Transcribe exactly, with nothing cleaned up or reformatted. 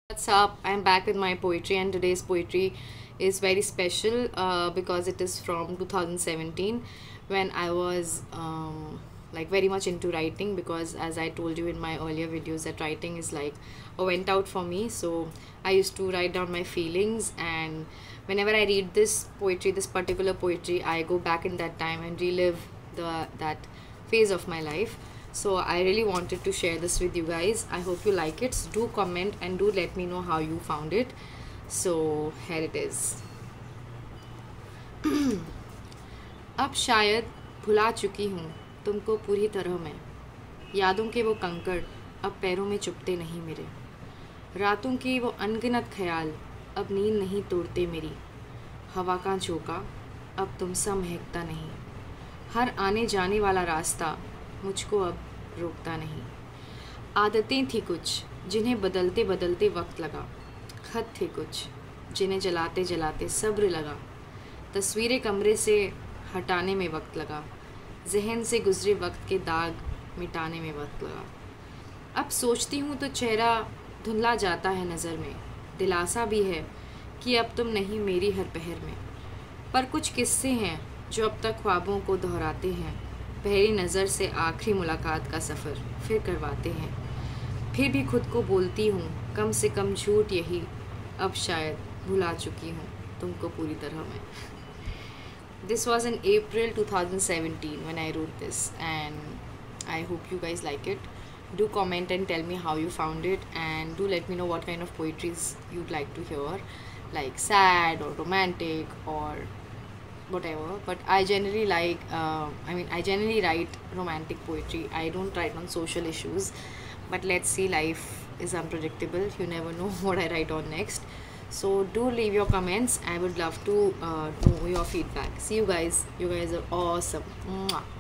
What's up? I'm back with my poetry, and today's poetry is very special uh, because it is from two thousand seventeen when I was um, like very much into writing. Because, as I told you in my earlier videos, that writing is like a went out for me. So, I used to write down my feelings, and whenever I read this poetry, this particular poetry, I go back in that time and relive the that phase of my life. So I really wanted to share this with you guys. I hope you like it. So do comment and do let me know how you found it. So here it is. अब शायद भुला चुकी हूँ तुमको पूरी तरह मैं। यादों के वो कंकड़ अब पैरों में चुभते नहीं मेरे। रातों की वो अनगिनत ख्याल अब नींद नहीं तोड़ते मेरी। हवा का झोंका अब तुमसा महकता नहीं। हर आने जाने वाला रास्ता मुझको अब रोकता नहीं। आदतें थी कुछ जिन्हें बदलते बदलते वक्त लगा। खत थे कुछ जिन्हें जलाते जलाते सब्र लगा। तस्वीरें कमरे से हटाने में वक्त लगा। जहन से गुजरे वक्त के दाग मिटाने में वक्त लगा। अब सोचती हूँ तो चेहरा धुंधला जाता है नज़र में। दिलासा भी है कि अब तुम नहीं मेरी हर पहर में। पर कुछ किस्से हैं जो अब तक ख्वाबों को दोहराते हैं। पहली नज़र से आखिरी मुलाकात का सफ़र फिर करवाते हैं। फिर भी खुद को बोलती हूँ कम से कम झूठ यही, अब शायद भुला चुकी हूँ तुमको पूरी तरह मैं. This was in April two thousand seventeen when I wrote this, and I hope you guys like it. Do comment and tell me how you found it, and do let me know what kind of poetries you'd like to hear, like sad or romantic or whatever. But I generally like uh, I mean I generally write romantic poetry. I don't write on social issues, but let's see, life is unpredictable. You never know what I write on next. So do leave your comments. I would love to uh, know your feedback. See you guys. You guys are awesome. Mwah.